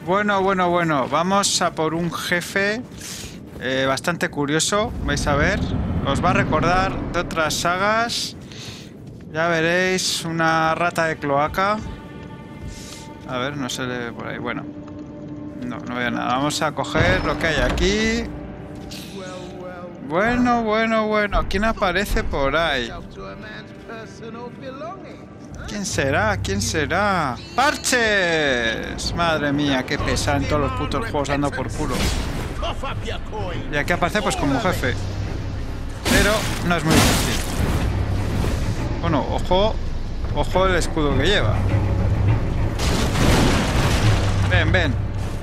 Bueno. Vamos a por un jefe bastante curioso. Vais a ver. Os va a recordar de otras sagas. Ya veréis, una rata de cloaca. A ver, no se le ve por ahí. Bueno. No veo nada. Vamos a coger lo que hay aquí. Bueno. ¿Quién aparece por ahí? ¿Quién será? ¡Parches! Madre mía, qué pesado en todos los putos juegos ando por culo. Y aquí aparece pues como jefe. Pero no es muy difícil. Bueno, ojo el escudo que lleva. Ven.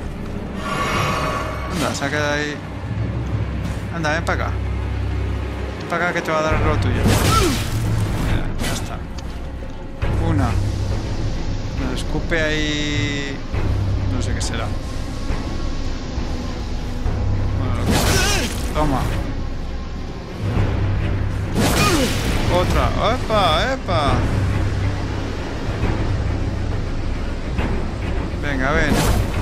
Anda, se ha quedado ahí. Anda, ven para acá. Ven para acá que te va a dar lo tuyo. Mira, ya está. Una. Nos escupe ahí. No sé qué será. Bueno, lo que sea. Toma. Otra. ¡Epa! Venga, ven.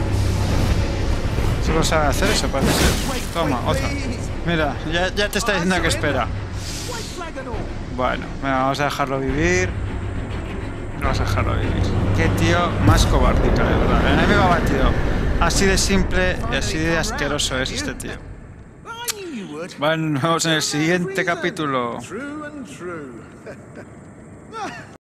Solo sabe hacer eso, parece ser. Toma, otra. Mira, ya te está diciendo que espera. Bueno, vamos a dejarlo vivir. Qué tío más cobardica, de verdad. El enemigo abatido. Así de simple y así de asqueroso es este tío. Bueno, nos vemos en el siguiente capítulo.